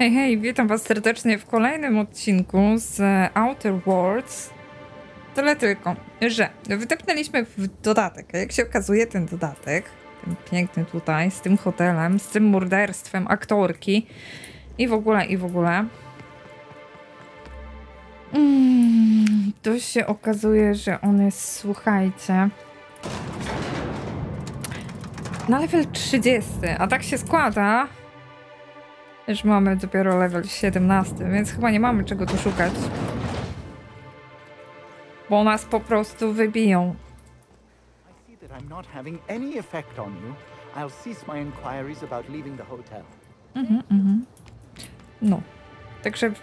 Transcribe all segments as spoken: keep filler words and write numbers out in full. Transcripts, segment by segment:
Hej, hej, witam was serdecznie w kolejnym odcinku z Outer Worlds. Tyle tylko, że wydepnęliśmy w dodatek, a jak się okazuje ten dodatek, ten piękny tutaj, z tym hotelem, z tym morderstwem aktorki i w ogóle, i w ogóle, mm, to się okazuje, że on jest, słuchajcie, na level trzydziesty, a tak się składa, że mamy dopiero level siedemnasty, więc chyba nie mamy czego tu szukać. Bo nas po prostu wybiją. Mhm, mhm. No, także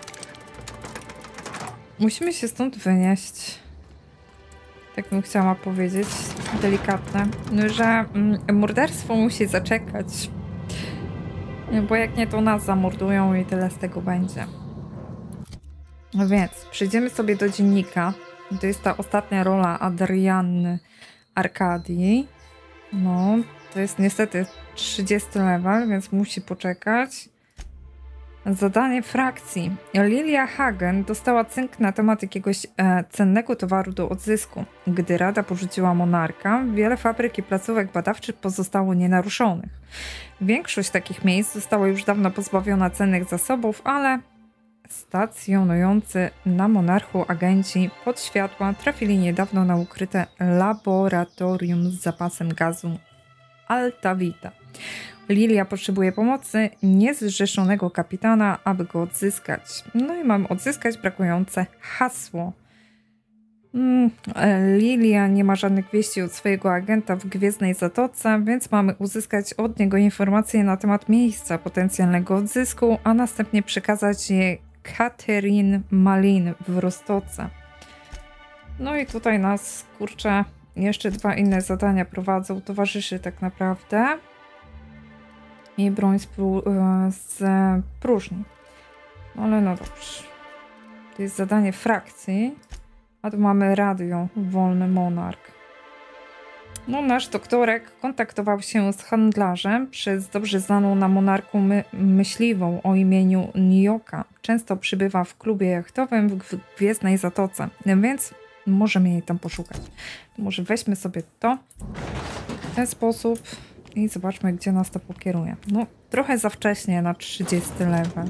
musimy się stąd wynieść. Tak bym chciała powiedzieć, delikatne, że mm, morderstwo musi zaczekać. Bo jak nie, to nas zamordują i tyle z tego będzie. No więc przejdziemy sobie do dziennika. To jest ta ostatnia rola Adrianny Arkadii. No, to jest niestety trzydziesty level, więc musi poczekać. Zadanie frakcji. Lilia Hagen dostała cynk na temat jakiegoś e, cennego towaru do odzysku. Gdy Rada porzuciła monarka, wiele fabryk i placówek badawczych pozostało nienaruszonych. Większość takich miejsc została już dawno pozbawiona cennych zasobów, ale stacjonujący na monarchu agenci pod światła trafili niedawno na ukryte laboratorium z zapasem gazu Alta Vita. Lilia potrzebuje pomocy niezrzeszonego kapitana, aby go odzyskać. No i mamy odzyskać brakujące hasło. Mm, Lilia nie ma żadnych wieści od swojego agenta w Gwiezdnej Zatoce, więc mamy uzyskać od niego informacje na temat miejsca potencjalnego odzysku, a następnie przekazać je Catherine Malin w Rostoce. No i tutaj nas, kurczę, jeszcze dwa inne zadania prowadzą towarzyszy tak naprawdę. I broń z, pró z próżni. No ale no dobrze. To jest zadanie frakcji. A tu mamy radio, wolny monarch. No nasz doktorek kontaktował się z handlarzem przez dobrze znaną na monarchu my myśliwą o imieniu Nioka. Często przybywa w klubie jachtowym w Gwiezdnej Zatoce, więc możemy jej tam poszukać. To może weźmy sobie to w ten sposób. I zobaczmy, gdzie nas to pokieruje. No, trochę za wcześnie na trzydziesty level.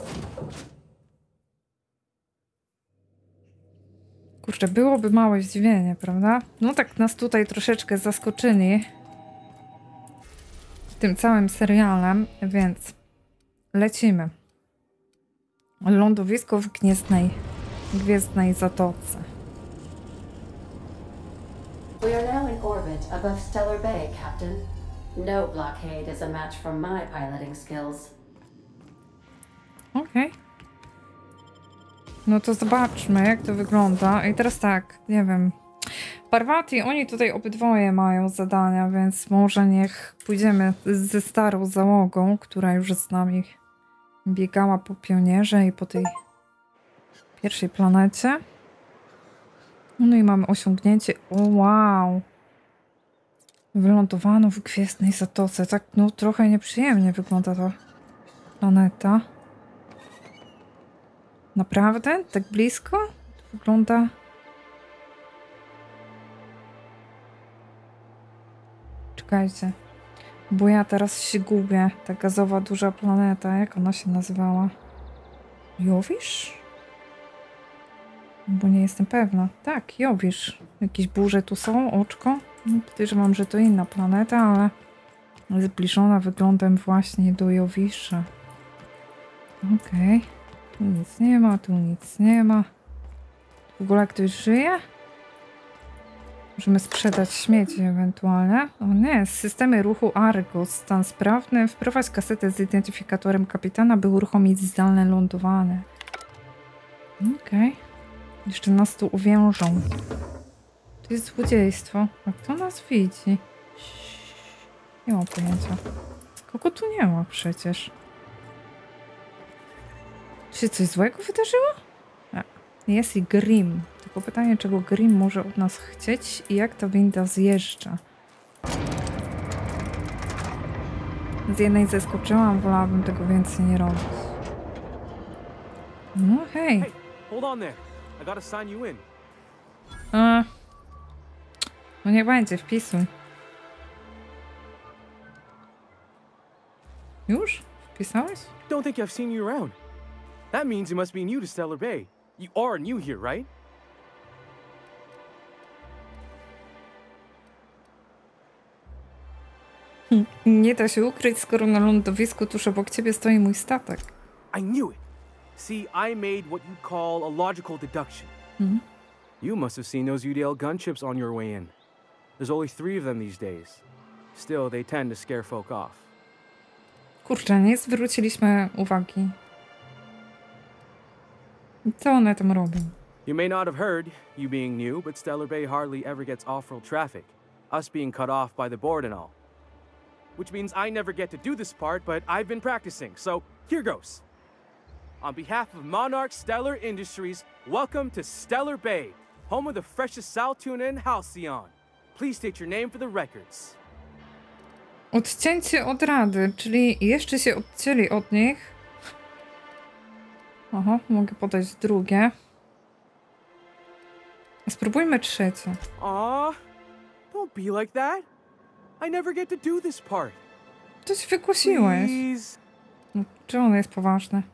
Kurczę, byłoby małe zdziwienie, prawda? No tak nas tutaj troszeczkę zaskoczyli tym całym serialem, więc lecimy. Lądowisko w Gwiezdnej, Gwiezdnej Zatoce. We are now in orbit above Stellar Bay, Captain. No blockade is a match for my piloting skills. Okej. Okay. No to zobaczmy, jak to wygląda. I teraz tak, nie wiem. Parvati, oni tutaj obydwoje mają zadania, więc może niech pójdziemy ze starą załogą, która już z nami biegała po pionierze i po tej pierwszej planecie. No i mamy osiągnięcie. O, wow! Wylądowano w Gwiezdnej Zatoce. Tak, no trochę nieprzyjemnie wygląda ta planeta. Naprawdę? Tak blisko? To wygląda... Czekajcie. Bo ja teraz się gubię. Ta gazowa duża planeta. Jak ona się nazywała? Jowisz? Bo nie jestem pewna. Tak, Jowisz. Jakieś burze tu są? Oczko? No, podejrzewam, że to inna planeta, ale zbliżona wyglądem właśnie do Jowisza. Okej. Okay. Tu nic nie ma, tu nic nie ma. W ogóle ktoś żyje? Możemy sprzedać śmieci ewentualnie. O nie, systemy ruchu Argos. Stan sprawny. Wprowadź kasetę z identyfikatorem kapitana, by uruchomić zdalne lądowanie. Okej. Okay. Jeszcze nas tu uwiężą. To jest złodziejstwo. A kto nas widzi? Nie mam pojęcia. Kogo tu nie ma przecież? Czy się coś złego wydarzyło? A, jest i Grim. Tylko pytanie, czego Grim może od nas chcieć i jak ta winda zjeżdża. Z jednej zeskoczyłam, wolałabym tego więcej nie robić. No hej. Hey, hold on there. I gotta sign you in. A. No nie będzie, wpisuj. Już? Wpisałeś? Don't think I've seen you around. That means you must be new to Stellar Bay. You are new here, right? Nie da się ukryć, skoro na lądowisku tuż obok ciebie stoi mój statek. I knew it. See, I made what you call a logical deduction. Mhm. You must have seen those U D L gunships on your way in. There's only three of them these days. Still, they tend to scare folk off. Kurczę, nie zwróciliśmy uwagi. Co one tam robią? You may not have heard, you being new, but Stellar Bay hardly ever gets off-world traffic. Us being cut off by the board and all. Which means I never get to do this part, but I've been practicing, so here goes. On behalf of Monarch Stellar Industries, welcome to Stellar Bay, home of the freshest sal tuna and halcyon. Please state your name for the records. Odcięcie od rady, czyli jeszcze się odcięli od nich. Oho, mogę podać drugie. Spróbujmy trzecie. Aw, don't be like that. I never get to do this part. To się wygłosiłeś. Please. No, czy on jest poważny?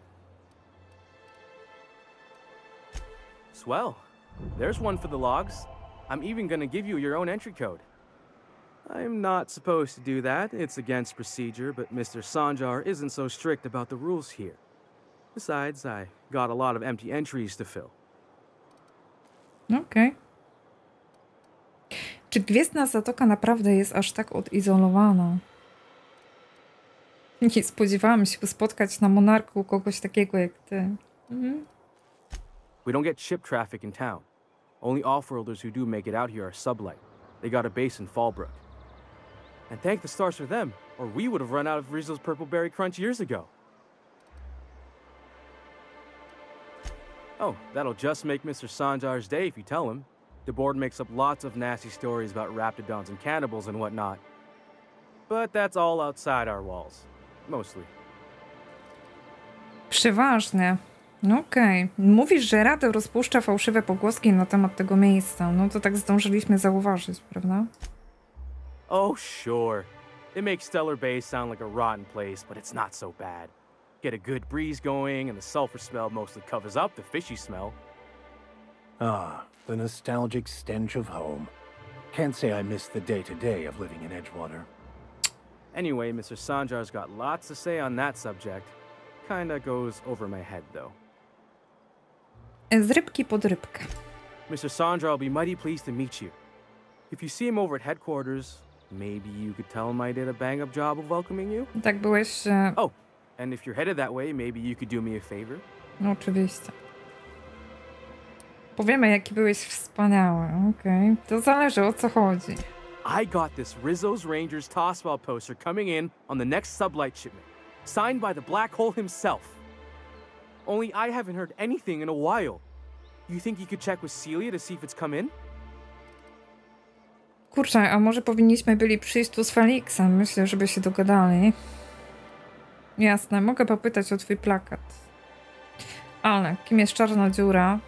Swell. There's one for the logs. I'm even gonna give you your own entry code. I'm not supposed to do that. It's against procedure, but Mister Sanjar isn't so strict about the rules here. Besides, I got a lot of empty entries to fill. Okej. Okay. Czy Gwiezdna Zatoka naprawdę jest aż tak odizolowana? Nie spodziewałam się spotkać na Monarchu kogoś takiego jak ty. Mhm. We don't get ship traffic in town. Only off-worlders who do make it out here are Sublight. They got a base in Fallbrook. And thank the stars for them, or we would have run out of Rizzo's Purple Berry Crunch years ago. Oh, that'll just make Mister Sanjar's day if you tell him. The board makes up lots of nasty stories about raptidons and cannibals and whatnot. But that's all outside our walls. Mostly. Przeważnie. No okej. Okay. Mówisz, że Rada rozpuszcza fałszywe pogłoski na temat tego miejsca. No to tak zdążyliśmy zauważyć, prawda? Oh, sure. It makes Stellar Bay sound like a rotten place, but it's not so bad. Get a good breeze going, and the sulfur smell mostly covers up the fishy smell. Ah, the nostalgic stench of home. Can't say I miss the day-to-day of living in Edgewater. Anyway, Mister Sanjar's got lots to say on that subject. Kinda goes over my head, though. Z rybki pod rybkę. Mister Sanjar will be mighty pleased to meet you. If you see him over at headquarters, maybe you could tell him I did a bang-up job of welcoming you? Tak byłeś... E... Oh, and if you're headed that way, maybe you could do me a favor? No oczywiście. Powiemy, jaki byłeś wspaniały, okej. Okay. To zależy, o co chodzi. I got this Rizzo's Rangers Tossball poster coming in on the next Sublight shipment, signed by the Black Hole himself. Only I haven't heard anything in a while. You think you could check with Celia to see if it's come in? Kurczę, a może powinniśmy byli przyjść tu z Felixem? Myślę, żeby się dogadali. Jasne, mogę popytać o twój plakat. Ale kim jest czarna dziura?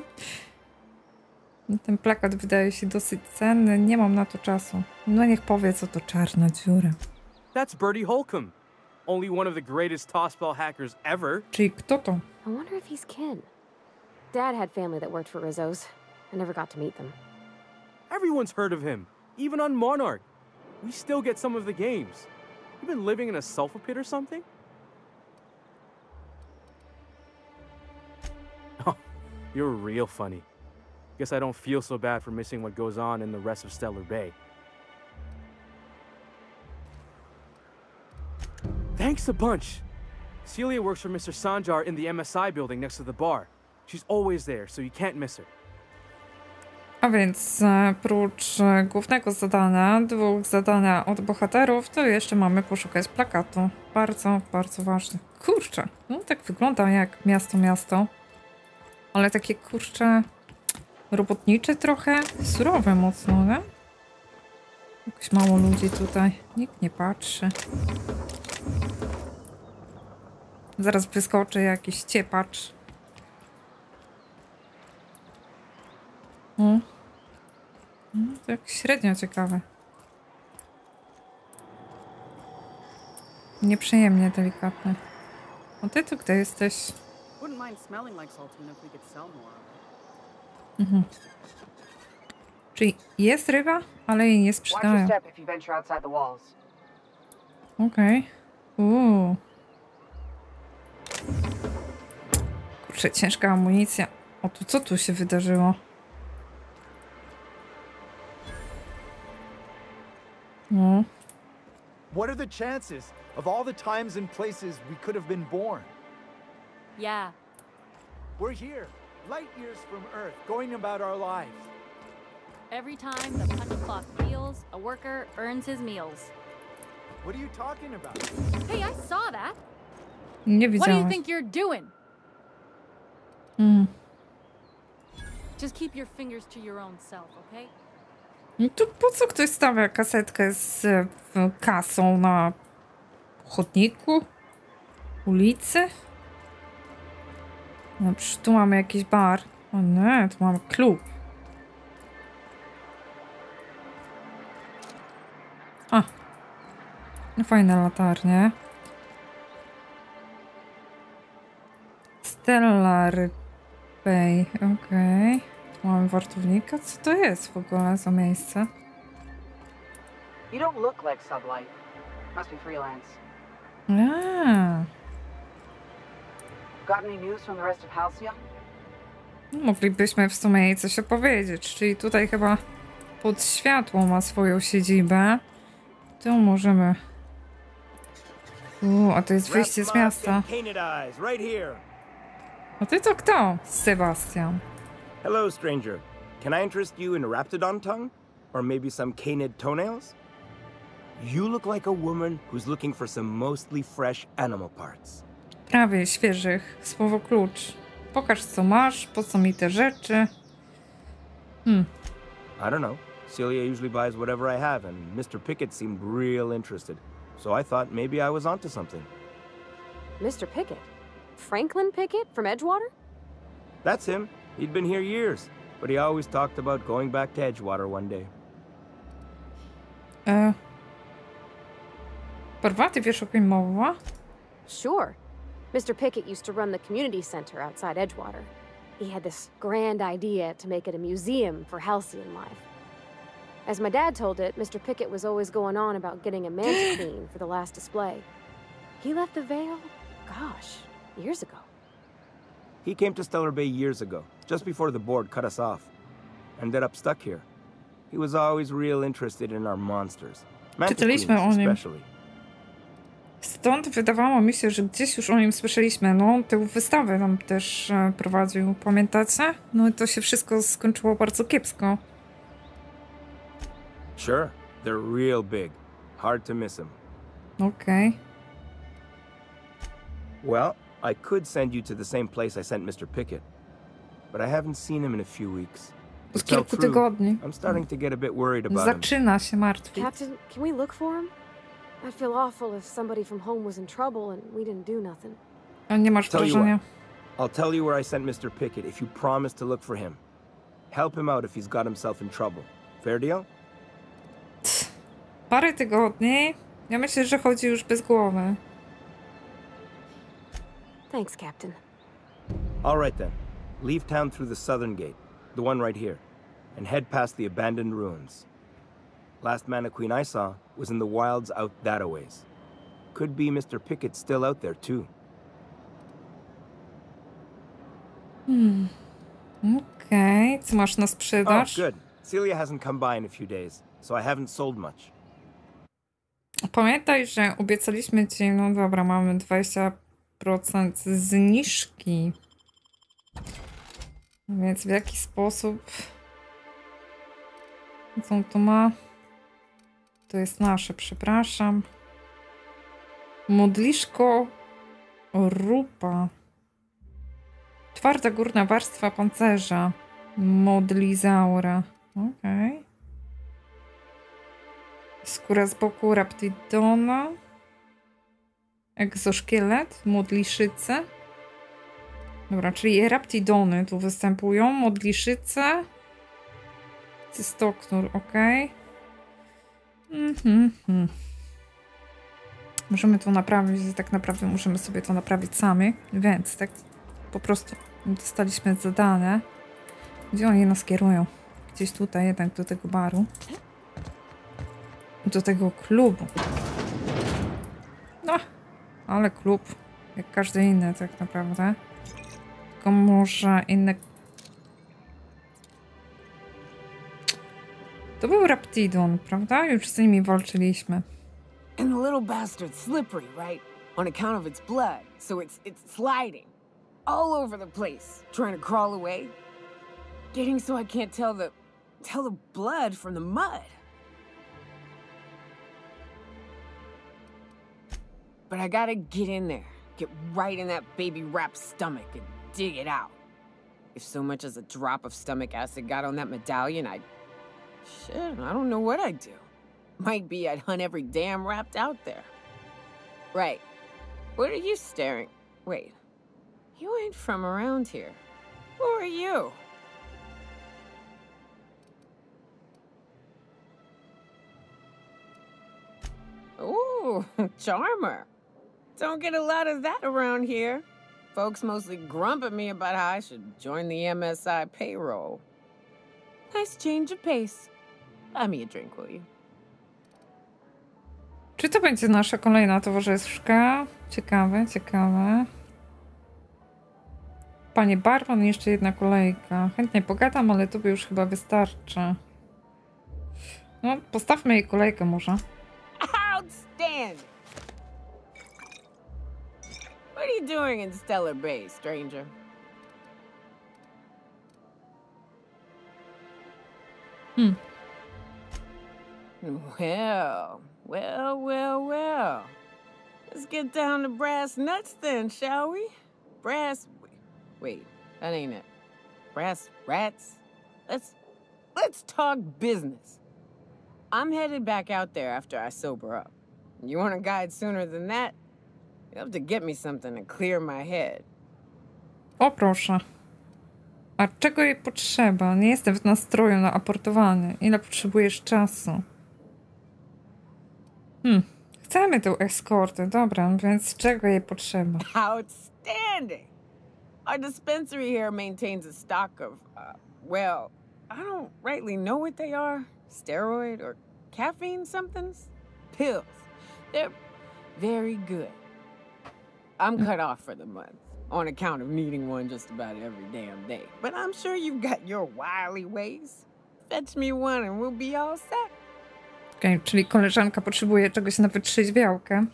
Ten plakat wydaje się dosyć cenny. Nie mam na to czasu. No niech powie, co to czarna dziura. That's Bertie Holcomb. Only one of the greatest tossball hackers ever. Czyli kto to? I wonder if he's kin. Dad had family that worked for Rizzo's. I never got to meet them. Everyone's heard of him. Even on Monarch. We still get some of the games. You been living in a sulfur pit or something? Oh, you're real funny. Guess I don't feel so bad for missing what goes on in the rest of Stellar Bay. Thanks a bunch. Celia works for Mister Sanjar in the M S I building next to the bar. She's always there, so you can't miss her. A więc e, prócz e, głównego zadania, dwóch zadania od bohaterów, to jeszcze mamy poszukać plakatu. Bardzo, bardzo ważne. Kurczę, no tak wygląda jak miasto, miasto. Ale takie, kurczę, robotnicze trochę, surowe mocno, nie? Jakoś mało ludzi tutaj, nikt nie patrzy. Zaraz wyskoczy jakiś ciepacz. No. No, to jak średnio ciekawe. Nieprzyjemnie delikatne. O, ty tu gdzie jesteś? Wouldn't mind smelling like saltine if we could sell more of it. Mhm. Czyli jest ryba, ale jej nie Watch your sprzedają. step if you venture outside the walls. Okej. Okay. Uuu. Kurczę, ciężka amunicja. O, tu co tu się wydarzyło? No. What are the chances of all the times and places we could have been born? Yeah. We're here, light years from Earth, going about our lives. Every time the punch clock deals, a worker earns his meals. What are you talking about? Hey, I saw that. Nie What do you widziałaś. think you're doing? Mm. Just keep your fingers to your own self, okay? No to po co ktoś stawia kasetkę z e, kasą na chodniku? Ulicy? No przecież tu mamy jakiś bar. O nie, tu mamy klub. A. No fajne latarnie. Stellar Bay, okej. Okay. Tu mamy wartownika. Co to jest w ogóle za miejsce? You don't look like Sublight. Must be freelance. A, Got any news from the rest of Halcyon? moglibyśmy w sumie jej coś opowiedzieć. Czyli tutaj chyba pod światło ma swoją siedzibę. Tu możemy... U, a to jest wyjście z miasta. A ty to kto? Sebastian. Hello, stranger. Can I interest you in Raptidon tongue? Or maybe some canid toenails? You look like a woman who's looking for some mostly fresh animal parts. Prawie świeżych. Słowo klucz. Pokaż co masz, po co mi te rzeczy. Hmm. I don't know. Celia usually buys whatever I have, and Mister Pickett seemed real interested. So I thought maybe I was onto something. Mister Pickett? Franklin Pickett from Edgewater? That's him. He'd been here years, but he always talked about going back to Edgewater one day. E... Parwaty, wiesz o kim mowa? Sure. Mister Pickett used to run the community center outside Edgewater. He had this grand idea to make it a museum for Halcyon life. As my dad told it, Mister Pickett was always going on about getting a manta queen for the last display. He left the Vale, gosh, years ago. He came to Stellar Bay years ago, just before the board cut us off. Ended up stuck here. He was always real interested in our monsters. Manta queens Czytaliśmy o nim. especially. Stąd wydawało mi się, że gdzieś już o nim słyszeliśmy. No, tę wystawę tam też e, prowadził, pamiętacie? No i to się wszystko skończyło bardzo kiepsko. Sure, they're real big. Hard to miss them. Okej. Okay. Well, I could send you to the same place I sent Mister Pickett, but I haven't seen him in a few weeks. To Od tell kilku truth, tygodni. I'm starting to get a bit worried about him. Zaczyna się martwić. Captain, can we look for him? I'd feel awful if somebody from home was in trouble and we didn't do nothing. A nie masz Tell you wrażenia. I'll tell you where I sent Mister Pickett if you promise to look for him. Help him out if he's got himself in trouble. Fair deal? Parę tygodni. Ja myślę, że chodzi już bez głowy. Thanks, Captain. All right then. Leave town through the southern gate, the one right here, and head past the abandoned ruins. Last Mana Queen I saw was in the wilds out that-a ways. Could be Mister Pickett still out there too. Hmm. Okej, okay. Co masz na Oh, sprzedaż? good. Celia hasn't come by in a few days, so I haven't sold much. Pamiętaj, że obiecaliśmy ci, no dobra, mamy dwadzieścia procent zniżki. Więc w jaki sposób... Co on tu ma? To jest nasze, przepraszam. Modliszko rupa. Twarda górna warstwa pancerza. Modlizaura. Okej. Okay. Skóra z boku Raptidona. Egzoszkielet. Modliszyce. Dobra, czyli Raptidony tu występują. Modliszyce. Cystoktur, ok. Mhm. Mm możemy to naprawić, tak naprawdę możemy sobie to naprawić sami, więc tak po prostu dostaliśmy zadane. Gdzie oni nas kierują? Gdzieś tutaj, jednak do tego baru. Do tego klubu. No, ale klub, jak każdy inny tak naprawdę. Tylko może inny... To był Raptidon, prawda? Już z nimi walczyliśmy. And the little bastard's slippery, right? On account of its blood, so it's it's sliding all over the place, trying to crawl away. Getting so I can't tell the tell the blood from the mud. But I gotta get in there, get right in that baby rap's stomach and dig it out. If so much as a drop of stomach acid got on that medallion, I'd... Shit, I don't know what I'd do. Might be I'd hunt every damn Rapt out there. Right. What are you staring? Wait. You ain't from around here. Who are you? Ooh, charmer. Don't get a lot of that around here. Folks mostly grump at me about how I should join the M S I payroll. Nice change of pace. Buy me a drink, will you? Czy to będzie nasza kolejna towarzyszka? Ciekawe, ciekawe. Panie Barman, jeszcze jedna kolejka. Chętnie pogadam, ale to by już chyba wystarczy. No, postawmy jej kolejkę może. Outstanding! What are you doing in Stellar Bay, stranger? Hmm. Well, well, well, well. Let's get down to brass nuts then, shall we? Brass... Wait, that ain't it. Brass rats? Let's... Let's talk business. I'm headed back out there after I sober up. You want a guide sooner than that? You'll have to get me something to clear my head. O proszę. A czego jej potrzeba? Nie jestem w nastroju na aportowanie. Ile potrzebujesz czasu? Hmm. Chcemy tę eskortę, dobra, więc czego jej potrzeba? Outstanding! Our dispensary here maintains a stock of, uh, well, I don't rightly know what they are. Steroid or caffeine somethings? Pills. They're very good. I'm cut off for the month, on account of needing one just about every damn day. But I'm sure you've got your wily ways. Fetch me one and we'll be all set. Okej, okay, czyli koleżanka potrzebuje czegoś na wytrzeźwiałkę.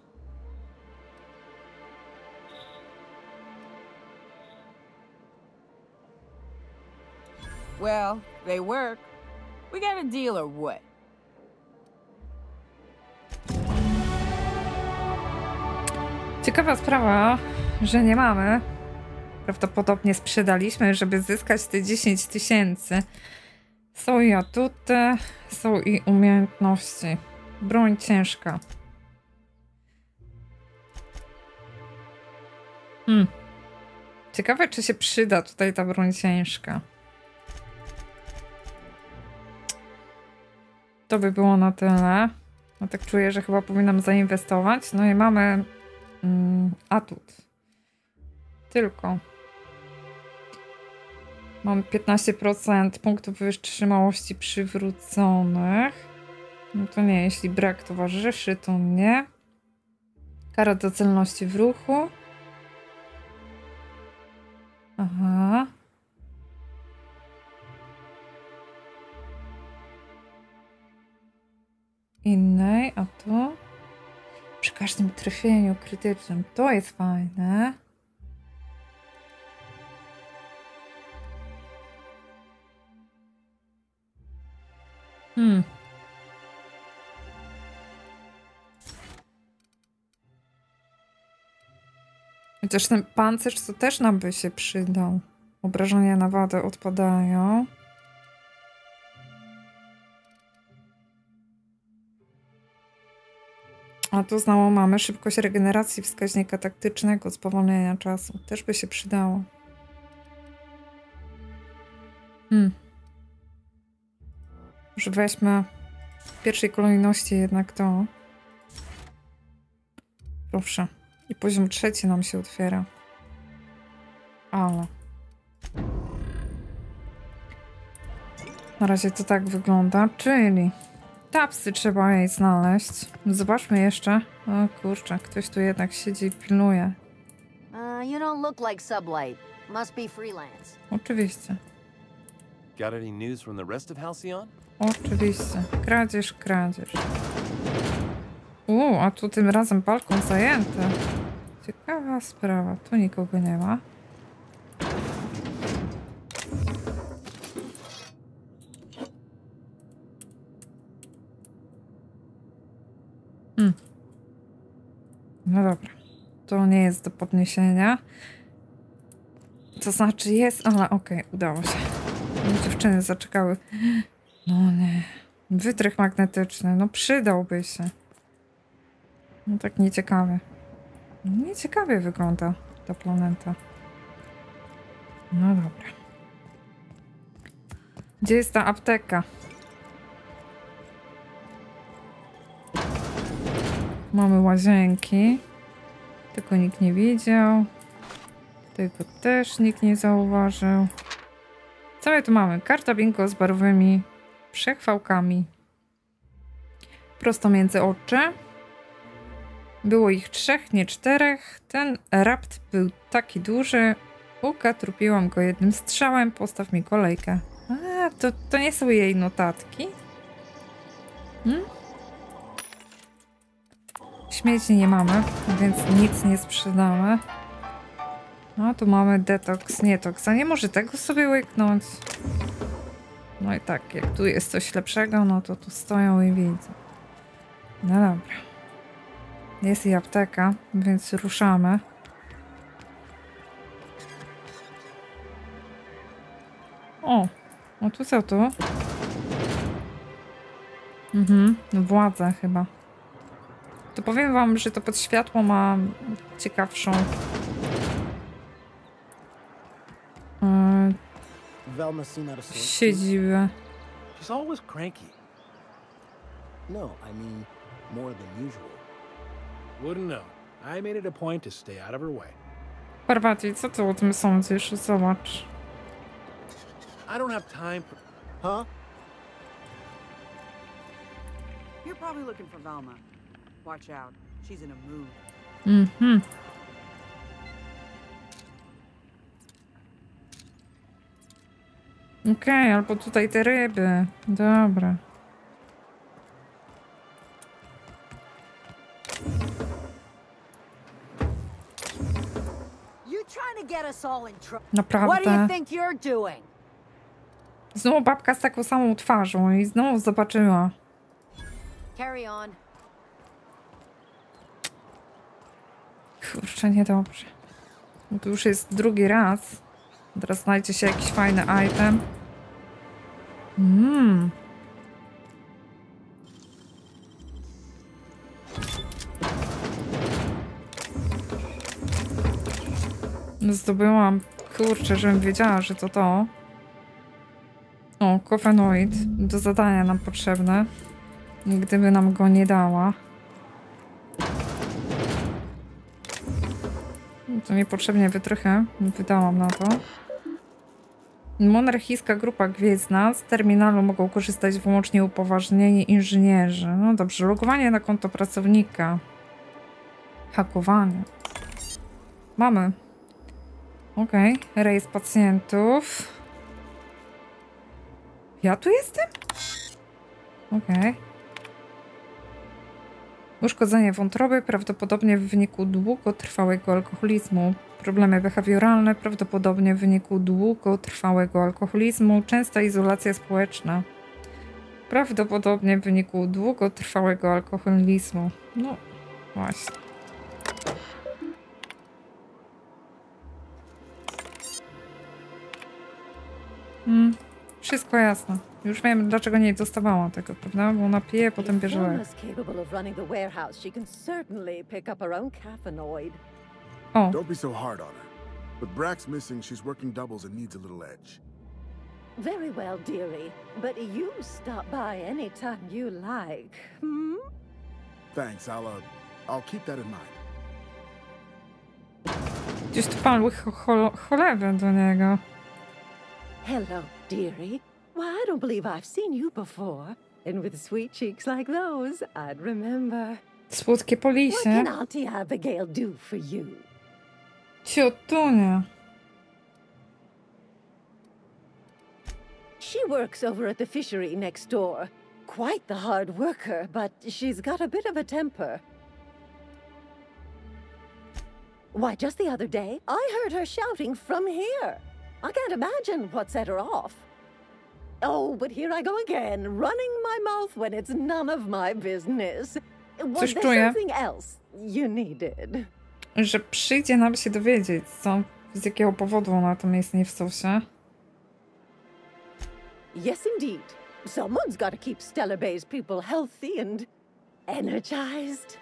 Well, they work. We got a deal or what? Ciekawa sprawa, że nie mamy. Prawdopodobnie sprzedaliśmy, żeby zyskać te dziesięć tysięcy. Są i atuty, są i umiejętności. Broń ciężka. Hmm. Ciekawe, czy się przyda tutaj ta broń ciężka. To by było na tyle. No tak czuję, że chyba powinnam zainwestować. No i mamy mm, atut. Tylko. Mam piętnaście procent punktów wytrzymałości przywróconych. No to nie, jeśli brak towarzyszy, to nie. Kara do celności w ruchu. Aha. Innej, a tu? Przy każdym trafieniu krytycznym. To jest fajne. Hmm. Chociaż ten pancerz to też nam by się przydał. Obrażenia na wadę odpadają. A tu znowu mamy szybkość regeneracji wskaźnika taktycznego, spowolnienia czasu. Też by się przydało. Hmm. Może weźmy w pierwszej kolejności jednak to. Proszę. I poziom trzeci nam się otwiera. Ale. Na razie to tak wygląda, czyli tapsy trzeba jej znaleźć. Zobaczmy jeszcze. O kurczę, ktoś tu jednak siedzi i pilnuje. Uh, you don't look like Sublight. Must be freelance. Oczywiście. Got any news from the rest of Halcyon? Oczywiście. Kradzież, kradzież. U, a tu tym razem balkon zajęty. Ciekawa sprawa. Tu nikogo nie ma. Hmm. No dobra. To nie jest do podniesienia. To znaczy jest, ale okej, okay, udało się. Dziewczyny zaczekały. No nie. Wytrych magnetyczny. No przydałby się. No tak nieciekawie. Nieciekawie wygląda ta planeta. No dobra. Gdzie jest ta apteka? Mamy łazienki. Tego nikt nie widział. Tego też nikt nie zauważył. Co my tu mamy? Karta bingo z barwowymi przechwałkami. Prosto między oczy. Było ich trzech, nie czterech. Ten rapt był taki duży. Uka, trupiłam go jednym strzałem. Postaw mi kolejkę. A, to, to nie są jej notatki? Hmm? Śmieci nie mamy, więc nic nie sprzedamy. No, tu mamy detoks, nietoks. A nie może tego sobie łyknąć? No i tak, jak tu jest coś lepszego, no to tu stoją i widzą. No dobra. Jest i apteka, więc ruszamy. O, o tu co tu? Mhm, władza chyba. To powiem wam, że to pod światło ma ciekawszą yy, siedzibę. She's always cranky. No, I mean more than usual. Wouldn't know. I made it a point to stay out of her way. Parvati, co ty o tym sądzisz? Zobacz. I don't have time for... Huh? You're probably looking for Velma. Watch out. She's in a mood. Mhm. Okej, okay, albo tutaj te ryby. Dobra. Naprawdę. Znowu babka z taką samą twarzą i znowu zobaczyła. Carry on. Kurczę, niedobrze. No to już jest drugi raz. Teraz znajdzie się jakiś fajny item. Mmm. Zdobyłam, kurczę, żebym wiedziała, że to to. O, kofenoid. Do zadania nam potrzebne. Gdyby nam go nie dała. To niepotrzebnie wytrychę. Wydałam na to. Monarchijska grupa gwiezdna. Z terminalu mogą korzystać wyłącznie upoważnieni inżynierzy. No dobrze, logowanie na konto pracownika. Hakowanie. Mamy. Okej, okay. Rejestr pacjentów. Ja tu jestem? Okej. Okay. Uszkodzenie wątroby, prawdopodobnie w wyniku długotrwałego alkoholizmu. Problemy behawioralne, prawdopodobnie w wyniku długotrwałego alkoholizmu. Częsta izolacja społeczna. Prawdopodobnie w wyniku długotrwałego alkoholizmu. No, właśnie. Hmm, wszystko jasne. Już wiem, dlaczego nie dostawałam tego, prawda? Bo ona pije, potem bierze lek. O. Don't be so hard on her. With Brax missing, she's working doubles and needs a little edge. Very well, dearie. But you stop by anytime you like, hmm? Thanks, I'll, uh, I'll keep that in mind. Gdzieś tu padły cho cho cholewy do niego. Hello, dearie. Why, I don't believe I've seen you before. And with sweet cheeks like those, I'd remember. Słodkie polisie. What can Auntie Abigail do for you? Ciotunia. She works over at the fishery next door. Quite the hard worker, but she's got a bit of a temper. Why, just the other day, I heard her shouting from here. I can't imagine what set her off. Oh, but here I go again, running my mouth when it's none of my business. Was there something else you needed? Że przyjdzie nam się dowiedzieć, co, z jakiego powodu ona tam jest nie w sosie. Yes, indeed. Someone's got to keep Stellar Bay's people healthy and energized.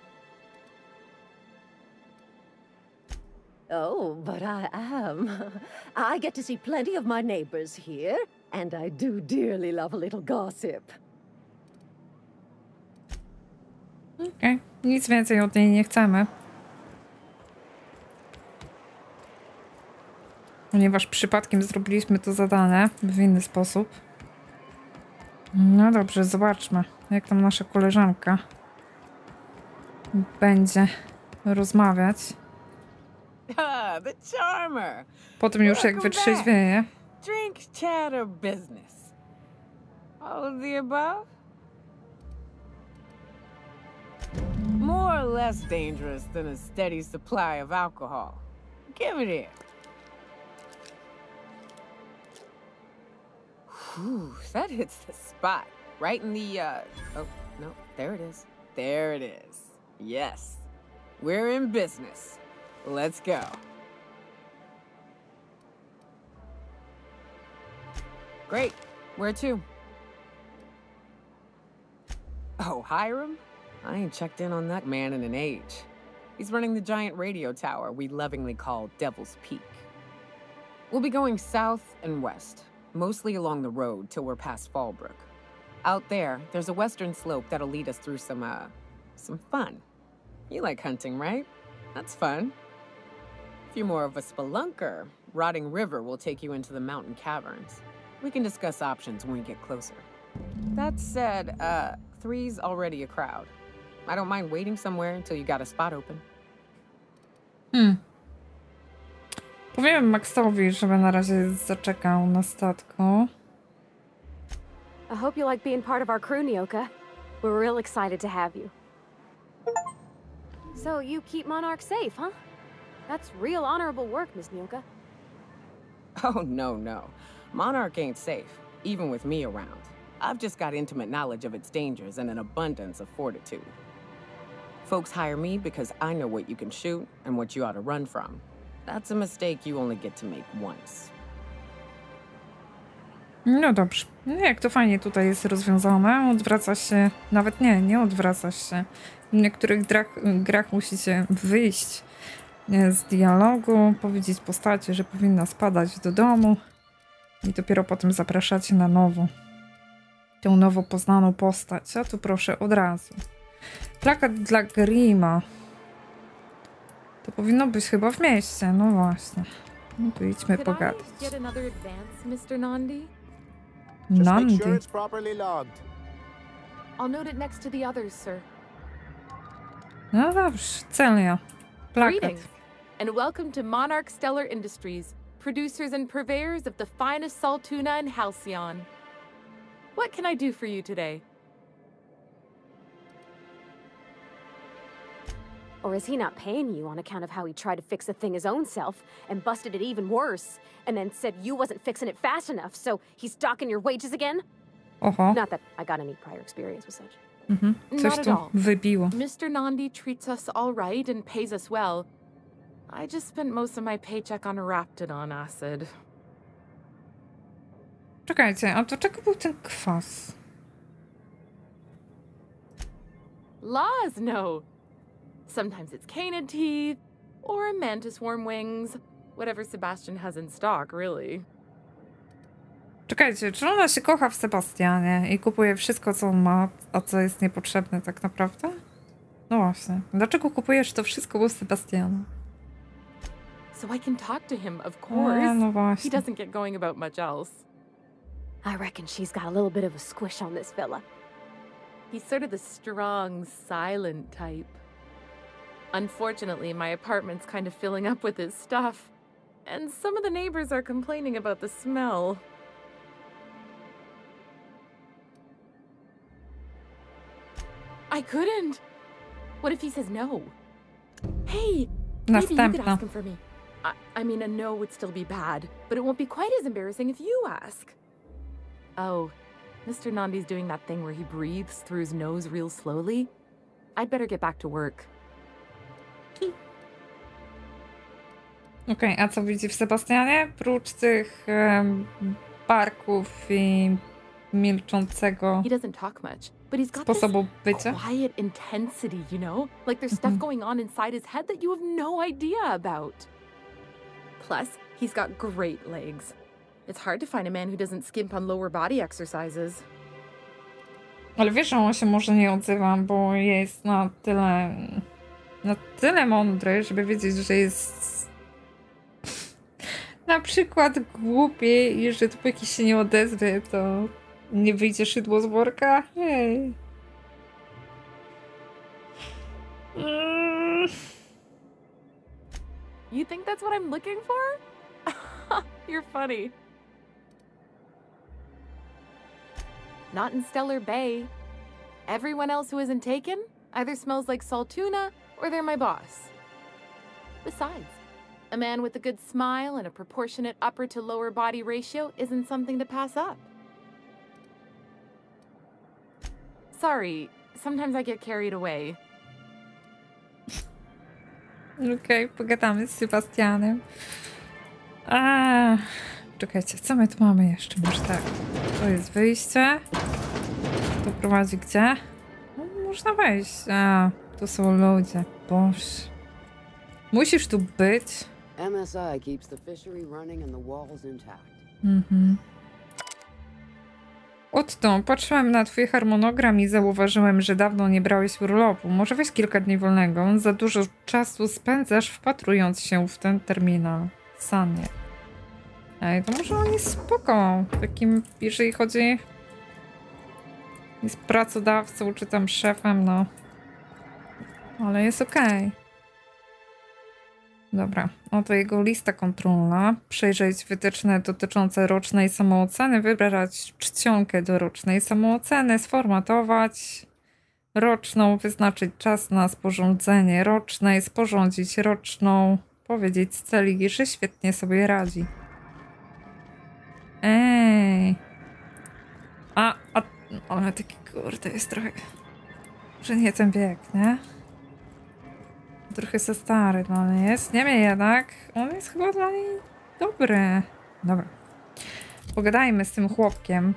Oh, but I am. I get to see plenty of my neighbors here, and I do dearly love a little gossip. Okej, okay. Nic więcej od niej nie chcemy. Ponieważ przypadkiem zrobiliśmy to zadanie w inny sposób. No dobrze, zobaczmy, jak tam nasza koleżanka będzie rozmawiać. Ah, the charmer. Potem już jak wytrzeźwieje. Drink, chat, or business? All of the above? More or less dangerous than a steady supply of alcohol. Give it here. Whew, that hits the spot. Right in the, uh... Oh, no, there it is. There it is. Yes. We're in business. Let's go. Great. Where to? Oh, Hiram? I ain't checked in on that man in an age. He's running the giant radio tower we lovingly call Devil's Peak. We'll be going south and west, mostly along the road till we're past Fallbrook. Out there, there's a western slope that'll lead us through some, uh, some fun. You like hunting, right? That's fun. If you're more of a spelunker, Rotting River will take you into the mountain caverns. We can discuss options when we get closer. That said, uh, three's already a crowd. I don't mind waiting somewhere until you got a spot open. Hmm. Powiem Maxowi, żeby na razie zaczekał na statku. I hope you like being part of our crew, Nyoka. We're real excited to have you. So you keep Monarch safe, huh? That's real honorable work, Miss Nyoka. Oh, no, no. Monarch ain't safe, even with me around. I've just got intimate knowledge of its dangers and an abundance of fortitude. Folks hire me because I know what you can shoot and what you ought to run from. That's a mistake you only get to make once. No dobrze. No jak to fajnie tutaj jest rozwiązane. Odwraca się, nawet nie, nie odwraca się. W niektórych grach, grach musicie wyjść z dialogu, powiedzieć postaci, że powinna spadać do domu i dopiero potem zapraszacie na nowo tę nowo poznaną postać. A tu proszę od razu. Plakat dla Grima. To powinno być chyba w mieście, no właśnie. No to idźmy pogadać. Nandi? I'll note it next to the others, sir. No dobrze, Celia. Plakat. Greetings, and welcome to Monarch Stellar Industries, producers and purveyors of the finest salt tuna in Halcyon. What can I do for you today? Or is he not paying you on account of how he tried to fix the thing his own self and busted it even worse, and then said you wasn't fixing it fast enough, so he's docking your wages again? Uh-huh. Not that I got any prior experience with such. Mhm. Coś Not at all. tu wybiło. Mister Nandi treats us all right and pays us well. I just spent most of my paycheck on Raptidon acid. Czekajcie, a do czego był ten kwas? Laws, no. Sometimes it's canid teeth, or mantis worm wings. Whatever Sebastian has in stock, really. Czekajcie, czy ona się kocha w Sebastianie i kupuje wszystko, co on ma, a co jest niepotrzebne tak naprawdę? No właśnie. Dlaczego kupujesz to wszystko u Sebastiana? So I can talk to him, of course. A, no He właśnie. doesn't get going about much else. I reckon she's got a little bit of a squish on this fella. He's sort of the strong, silent type. Unfortunately, my apartment's kind of filling up with his stuff. And some of the neighbors are complaining about the smell. I couldn't. What if he says no? Hey, maybe you could ask him for me. I, I mean, a no would still be bad, but it won't be quite as embarrassing if you ask. Oh, Mister Nandi's doing that thing where he breathes through his nose real slowly. I'd better get back to work. Okej, okay, a co widzi w Sebastianie? Prócz tych um, barków i milczącego He doesn't talk much, but he's got sposobu this bycia. quiet intensity, you know? Like there's stuff going on inside his head that you have no idea about. Plus, he's got great legs. It's hard to find a man who doesn't skimp on lower body exercises. Ale wiesz, że on się może nie odzywa, bo jest na tyle na tyle mądry, żeby wiedzieć, że jest na przykład głupi i że dopóki się nie odezwie, to nie wyjdzie szydło z worka. Hej. Mm. You think that's what I'm looking for? You're funny. Not in Stellar Bay. Everyone else who isn't taken either smells like Saltuna or they're my boss. Besides, a man with a good smile and a proportionate upper to lower body ratio isn't something to pass up. Sorry, sometimes I get carried away. Okej, okay, pogadamy z Sebastianem. A, czekajcie, co my tu mamy jeszcze? Może tak. To jest wyjście. To prowadzi gdzie? No, można wejść. A, tu są ludzie. Boże. Musisz tu być. M S I keeps the fishery running and the walls intact. Mhm. Otto, patrzyłem na twój harmonogram i zauważyłem, że dawno nie brałeś urlopu. Może weź kilka dni wolnego. Za dużo czasu spędzasz wpatrując się w ten terminal. Sanie. Ej, to może on jest spoko. Takim, jeżeli chodzi... Jest pracodawcą, czy tam szefem, no. Ale jest okej. Okay. Dobra, oto jego lista kontrolna. Przejrzeć wytyczne dotyczące rocznej samooceny, wybrać czcionkę do rocznej samooceny, sformatować roczną, wyznaczyć czas na sporządzenie rocznej, sporządzić roczną, powiedzieć Celi, że świetnie sobie radzi. Ej. A, a, ale taki kurde jest trochę, że nie ten bieg, nie? Trochę za stary dla niej jest. Niemniej jednak, on jest chyba dla niej dobry. Dobra. Pogadajmy z tym chłopkiem.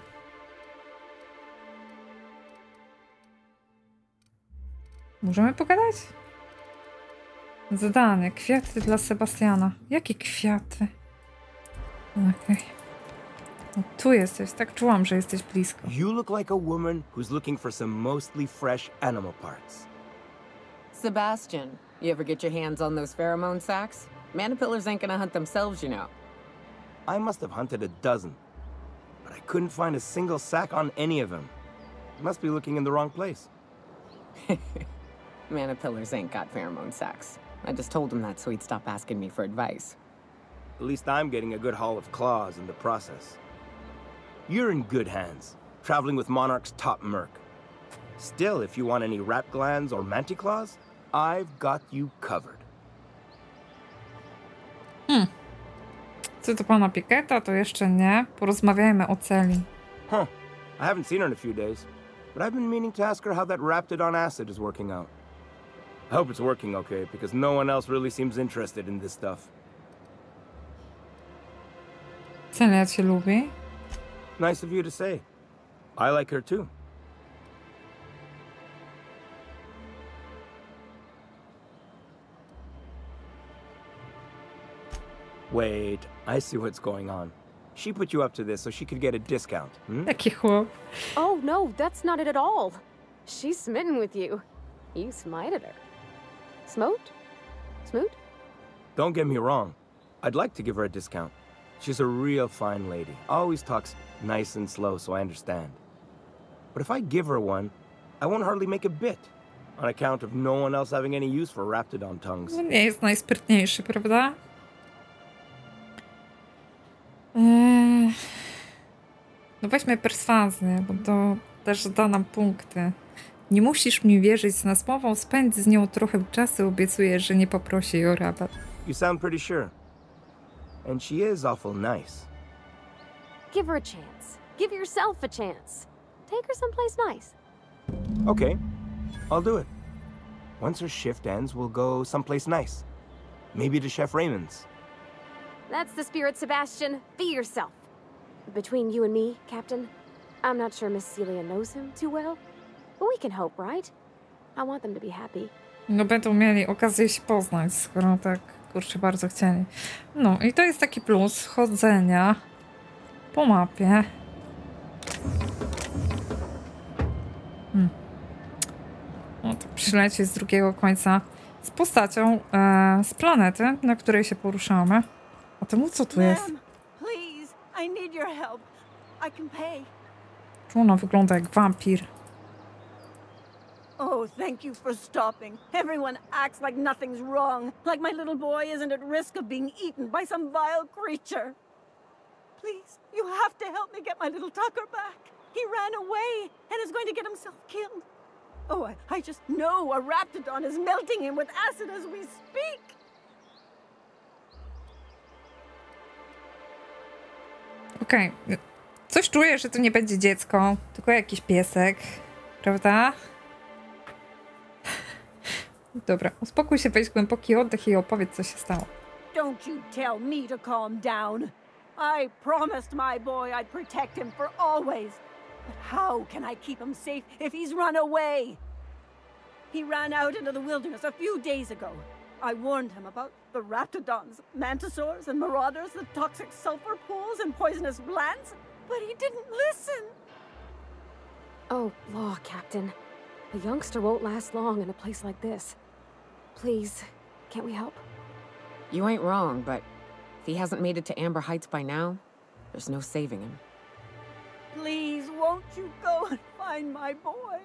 Możemy pogadać? Zadanie. Kwiaty dla Sebastiana. Jakie kwiaty? Okej. Okay. No, tu jesteś. Tak czułam, że jesteś blisko. You look like a woman who's looking for some mostly fresh animal parts. Sebastian, you ever get your hands on those pheromone sacs? Manipillars ain't gonna hunt themselves, you know. I must have hunted a dozen, but I couldn't find a single sac on any of them. You must be looking in the wrong place. Manipillars ain't got pheromone sacs. I just told him that so he'd stop asking me for advice. At least I'm getting a good haul of claws in the process. You're in good hands, traveling with Monarch's top merc. Still, if you want any rat glands or manticlaws, I've got you covered. Hmm. Co do pana Piketa, to jeszcze nie. Porozmawiajmy o Celi. Huh. I haven't seen her in a few days, but I've been meaning to ask her how that Raptidon acid is working out. I hope it's working okay, because no one else really seems interested in this stuff. Celia cię lubi? Nice of you to say. I like her too. Wait, I see what's going on. She put you up to this so she could get a discount. Hmm? Taki chłop. Oh, no, that's not it at all. She's smitten with you. You smited her. Smote? Smoot? Don't get me wrong. I'd like to give her a discount. She's a real fine lady. Always talks nice and slow, so I understand. But if I give her one, I won't hardly make a bit. On account of no one else having any use for Raptidon tongues. No nie jest najsprytniejszy, prawda? Eee... No weźmy perswazję, bo to też da nam punkty. Nie musisz mi wierzyć z nas mową, spędź z nią trochę czasu, obiecuję, że nie poprosi jej o rabat. You sound pretty sure. And she is awful nice. Give her a chance. Give yourself a chance. Take her someplace nice. Okay, I'll do it. Once her shift ends, we'll go someplace nice. Maybe to Chef Raymond's. That's the spirit, Sebastian. Be yourself. Between you and me, Captain, I'm not sure Miss Celia knows him too well, but we can hope, right? I want them to be happy. No będą mieli okazję się poznać, skoro tak, kurczę, bardzo chcieli. No i to jest taki plus chodzenia po mapie. Hmm. No to przylecie z drugiego końca z postacią e, z planety, na której się poruszamy. A temu co tu jest? Please, I need your help. I can pay. Czy ona wygląda jak wampir? Oh, thank you for stopping. Everyone acts like nothing's wrong, like my little boy isn't at risk of being eaten by some vile creature. Please, you have to help me get my little Tucker back. He ran away and is going to get himself killed. Oh, I, I just know a Raptidon is melting him with acid as we speak. Okej. Okay. Coś czuję, że to nie będzie dziecko, tylko jakiś piesek, prawda? Dobra, uspokój się, weź głęboki oddech i opowiedz, co się stało. Don't you tell me to calm down. I promised my boy I'd protect him for always. But how can I keep him safe if he's run away? He ran out into the wilderness a few days ago. I warned him about the Raptidons, Mantisaurs, and Marauders, the toxic sulfur pools and poisonous plants, but he didn't listen. Oh, law, Captain. A youngster won't last long in a place like this. Please, can't we help? You ain't wrong, but if he hasn't made it to Amber Heights by now, there's no saving him. Please, won't you go and find my boy?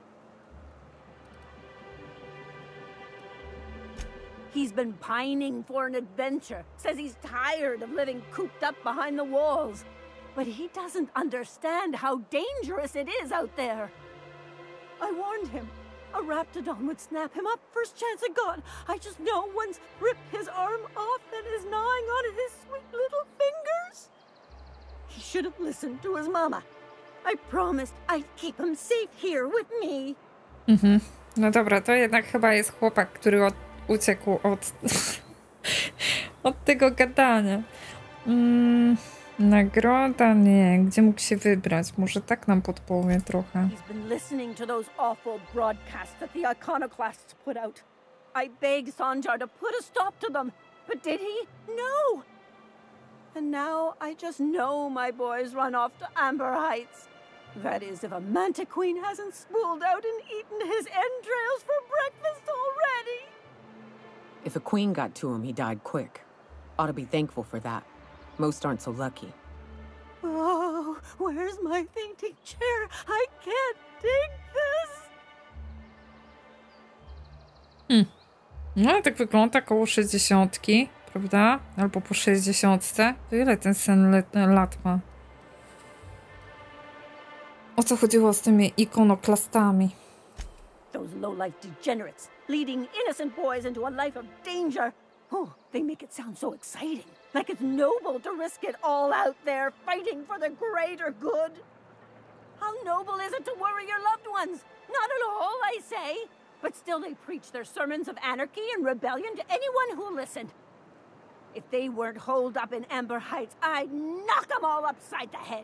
He's been pining for an adventure. Says he's tired of living cooped up behind the walls. But he doesn't understand how dangerous it is out there. I warned him. A Raptidon would snap him up first chance it got. I just know one's ripped his arm off and is gnawing on his sweet little fingers. He should have listened to his mama. I promised I'd keep him safe here with me. Mhm. No dobra, to jednak chyba jest chłopak, który od, uciekł od, od tego gadania. Mm, nagroda nie. Gdzie mógł się wybrać? Może tak nam podpowie trochę. He's been listening to those awful broadcasts that the iconoclasts put out. I begged Sanjar to put a stop to them, but did he? No! And now I just know my boy's run off to Amber Heights. That is, if a Mantiqueen hasn't spooled out and eaten his entrails for breakfast already. If a queen got to him, he died quick. Ought to be thankful for that. Most aren't so lucky. Oh, where's my fainting chair? I can't take this. Hmm. No, tak wygląda koło sześćdziesiątki, prawda? Albo po sześćdziesiątce. To ile ten sen lat ma? O co chodziło z tymi ikonoklastami? Those low-life degenerates, leading innocent boys into a life of danger. Oh, they make it sound so exciting. Like it's noble to risk it all out there, fighting for the greater good. How noble is it to worry your loved ones? Not at all, I say. But still they preach their sermons of anarchy and rebellion to anyone who listened. If they weren't holed up in Amber Heights, I'd knock them all upside the head.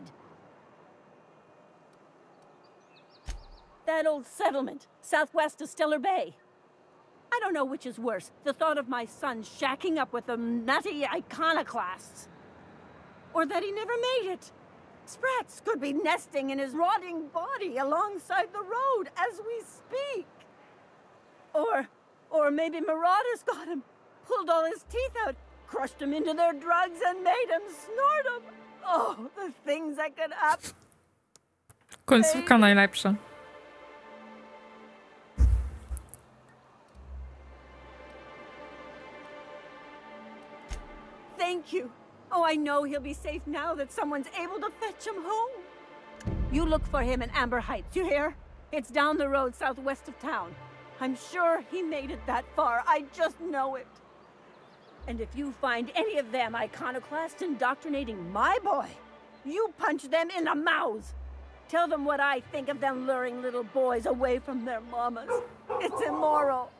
That old settlement, southwest of Stellar Bay. I don't know which is worse, the thought of my son shacking up with the nutty iconoclasts. or that he never made it. Sprats could be nesting in his rotting body alongside the road as we speak. Or, or maybe marauders got him, pulled all his teeth out, crushed him into their drugs and made him snort them. Oh, the things that could happen. Końcówka najlepsza. Thank you. Oh, I know he'll be safe now that someone's able to fetch him home. You look for him in Amber Heights, you hear? It's down the road southwest of town. I'm sure he made it that far. I just know it. And if you find any of them iconoclasts indoctrinating my boy, you punch them in the mouths. Tell them what I think of them luring little boys away from their mamas. It's immoral.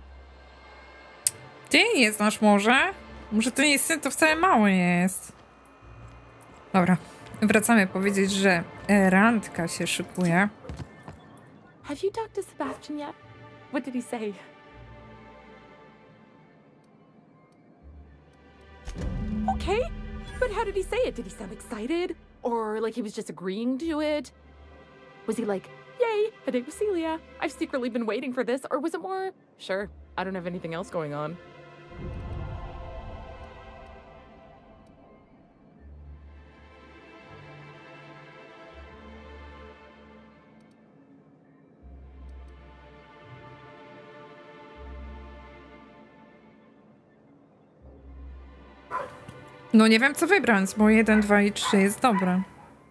Ty nie znasz może? Może to nie jest syn, to wcale mało nie jest. Dobra, wracamy powiedzieć, że randka się szykuje. Have you talked to Sebastian yet? What did he say? Okay, but how did he say it? Did he sound excited? Or like he was just agreeing to it? Was he like, yay, a date with Celia. I've secretly been waiting for this. Or was it more, sure, I don't have anything else going on. No nie wiem co wybrać, bo jeden, dwa i trzy jest dobre.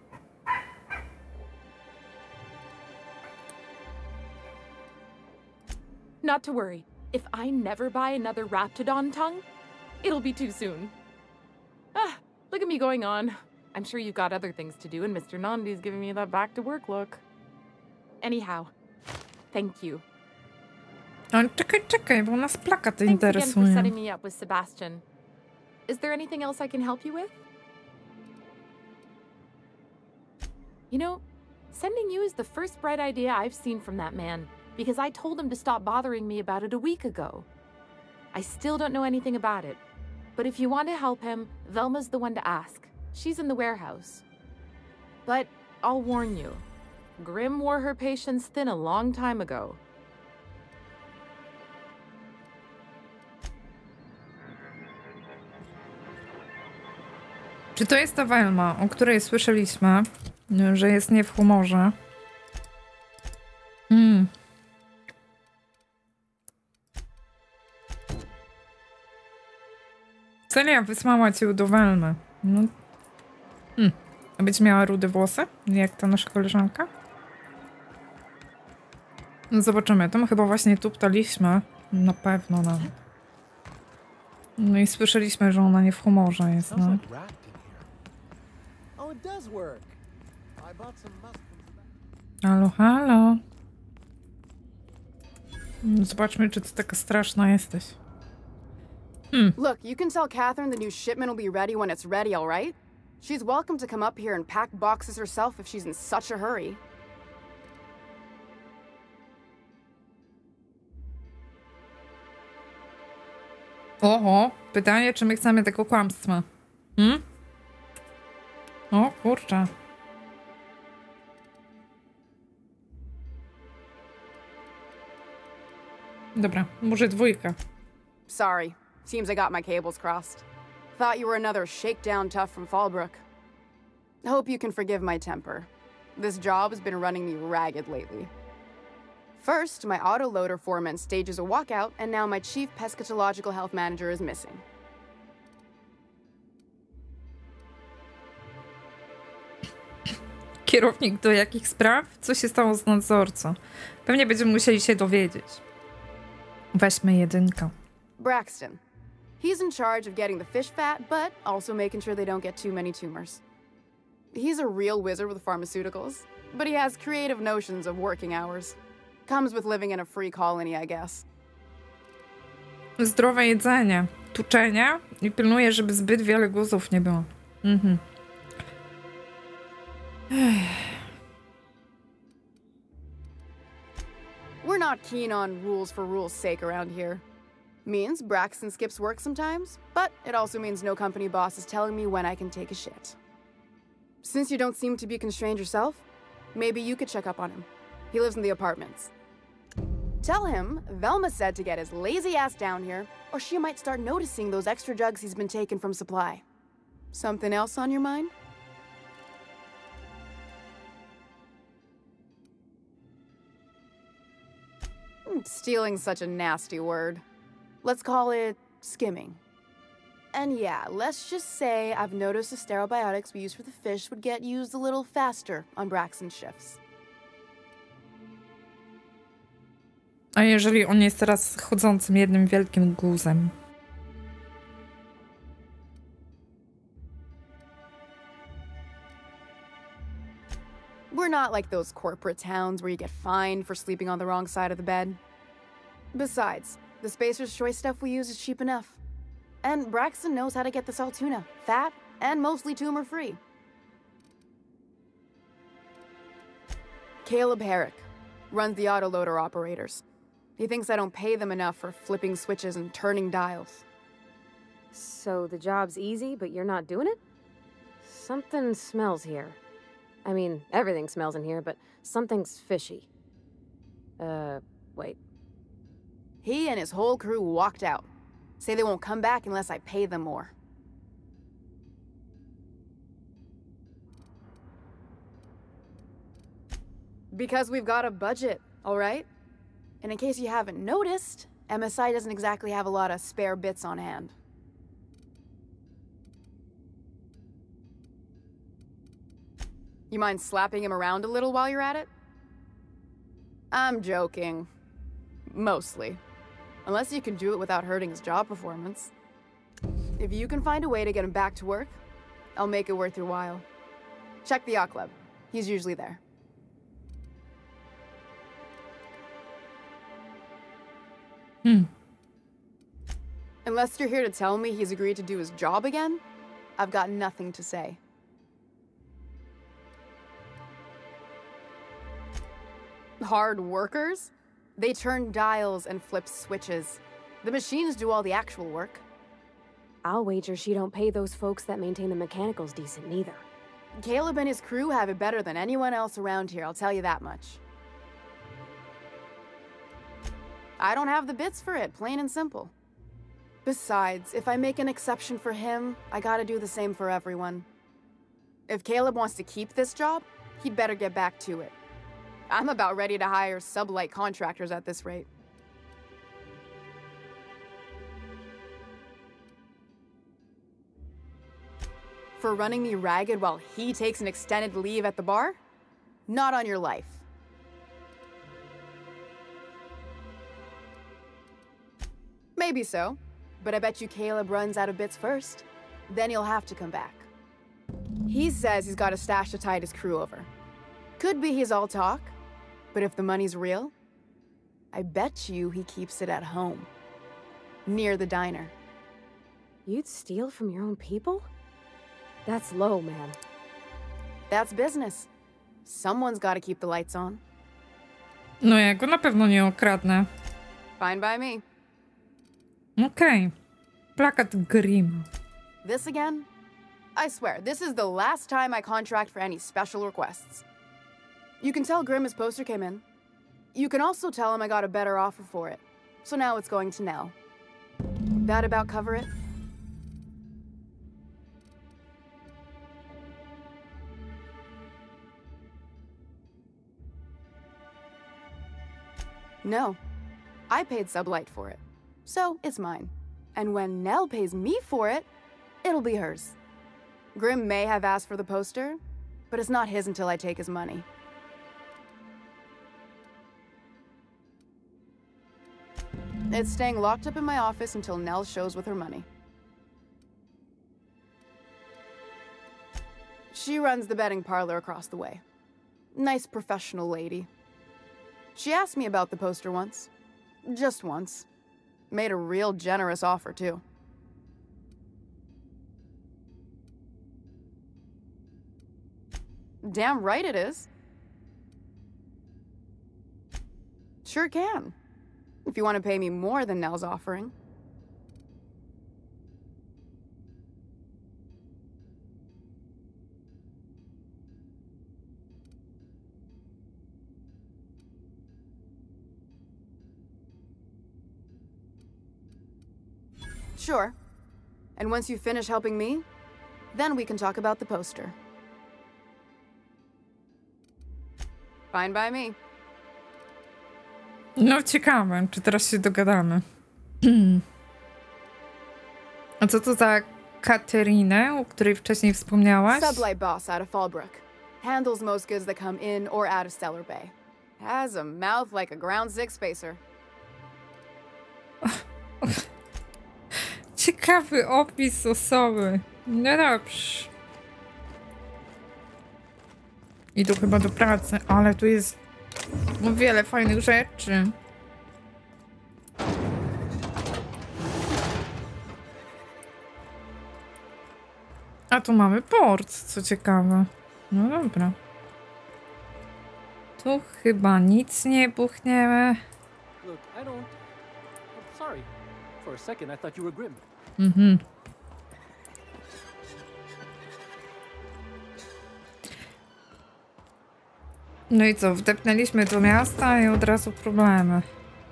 Not to worry. If I never buy another Raptidon tongue, it'll be too soon. Ah, look at me going on. I'm sure you've got other things to do, and Mister Nandi's giving me that back-to-work look. Anyhow, thank you. Ale czekaj, czekaj, bo nas plakaty Thanks again for interesują. setting me up with Sebastian. Is there anything else I can help you with? You know, sending you is the first bright idea I've seen from that man, because I told him to stop bothering me about it a week ago. I still don't know anything about it, but if you want to help him, Velma's the one to ask. She's in the warehouse. But I'll warn you, Grim wore her patience thin a long time ago. Czy to jest ta Velma, o której słyszeliśmy, że jest nie w humorze? Hmm. Celia wysłała cię do Velmy. No. Hmm. A być miała rude włosy? Jak ta nasza koleżanka? No zobaczymy. To my chyba właśnie tu ptaliśmy. Na pewno nawet. No i słyszeliśmy, że ona nie w humorze jest, no. Halo, halo. Zobaczmy, czy ty taka straszna jesteś. Hmm. Look, you can tell Catherine the new shipment will be ready when it's ready, all right? She's welcome to come up here and pack boxes herself if she's in such a hurry. Oho, pytanie, czy my chcemy tego kłamstwa? Hmm? O, kurczę. Dobra, może dwójka. Sorry. Seems I got my cables crossed. Thought you were another shakedown tough from Fallbrook. Hope you can forgive my temper. This job has been running me ragged lately. First, my autoloader foreman stages a walkout, and now my chief pescatological health manager is missing. Kierownik do jakich spraw? Co się stało z nadzorcą? Pewnie będziemy musieli się dowiedzieć. Weźmy jedynkę. Braxton. He's in charge of getting the fish fat, but also making sure they don't get too many tumors. He's a real wizard with pharmaceuticals, but he has creative notions of working hours. Comes with living in a free colony, I guess. Zdrowe jedzenie, tuczenia i pilnuje, żeby zbyt wiele guzów nie było. Mhm. We're not keen on rules for rules' sake around here. Means Braxton skips work sometimes, but it also means no company boss is telling me when I can take a shit. Since you don't seem to be constrained yourself, maybe you could check up on him. He lives in the apartments. Tell him Velma said to get his lazy ass down here, or she might start noticing those extra drugs he's been taking from supply. Something else on your mind? Stealing's such a nasty word. Let's call it skimming. And yeah, let's just say I've noticed the stereobiotics we use for the fish would get used a little faster on Braxton's shifts. A jeżeli on jest teraz chodzącym jednym wielkim guzem? We're not like those corporate towns where you get fined for sleeping on the wrong side of the bed. Besides, the Spacer's Choice stuff we use is cheap enough. And Braxton knows how to get this all tuna, fat, and mostly tumor-free. Caleb Herrick runs the autoloader operators. He thinks I don't pay them enough for flipping switches and turning dials. So the job's easy, but you're not doing it? Something smells here. I mean, everything smells in here, but something's fishy. Uh, wait. He and his whole crew walked out. Say they won't come back unless I pay them more. Because we've got a budget, all right? And in case you haven't noticed, M S I doesn't exactly have a lot of spare bits on hand. You mind slapping him around a little while you're at it? I'm joking. Mostly. Unless you can do it without hurting his job performance. If you can find a way to get him back to work, I'll make it worth your while. Check the yacht club. He's usually there. Hmm. Unless you're here to tell me he's agreed to do his job again, I've got nothing to say. Hard workers? They turn dials and flip switches. The machines do all the actual work. I'll wager she don't pay those folks that maintain the mechanicals decent neither. Caleb and his crew have it better than anyone else around here, I'll tell you that much. I don't have the bits for it, plain and simple. Besides, if I make an exception for him, I gotta do the same for everyone. If Caleb wants to keep this job, he'd better get back to it. I'm about ready to hire sublight contractors at this rate. For running me ragged while he takes an extended leave at the bar? Not on your life. Maybe so, but I bet you Caleb runs out of bits first. Then he'll have to come back. He says he's got a stash to tide his crew over. Could be he's all talk, but if the money's real, I bet you he keeps it at home, near the diner. You'd steal from your own people? That's low, man. That's business. Someone's got to keep the lights on. No ja go na pewno nie okradnę. Fine by me. Okej. Okay. Plakat Grimm. This again? I swear, this is the last time I contract for any special requests. You can tell Grimm his poster came in. You can also tell him I got a better offer for it. So now it's going to Nell. That about cover it? No. I paid Sublight for it. So it's mine. And when Nell pays me for it, it'll be hers. Grimm may have asked for the poster, but it's not his until I take his money. It's staying locked up in my office until Nell shows with her money. She runs the betting parlor across the way. Nice professional lady. She asked me about the poster once. Just once. Made a real generous offer, too. Damn right it is. Sure can. If you want to pay me more than Nell's offering. Sure. And once you finish helping me, then we can talk about the poster. Fine by me. No ciekawe, czy teraz się dogadamy. A co to za Katerinę, o której wcześniej wspomniałaś? Sublight boss out of Fallbrook. Handles most goods that come in or out of Stellar Bay. Has a mouth like a ground six spacer. Ciekawy opis osoby. No dobrze. Idę chyba do pracy, ale tu jest wiele fajnych rzeczy. A tu mamy port, co ciekawe. No dobra. Tu chyba nic nie buchniemy. Look, I don't... I'm sorry. For a second I thought you were Grim. Mhm. No i co, wdepnęliśmy do miasta i od razu problemy.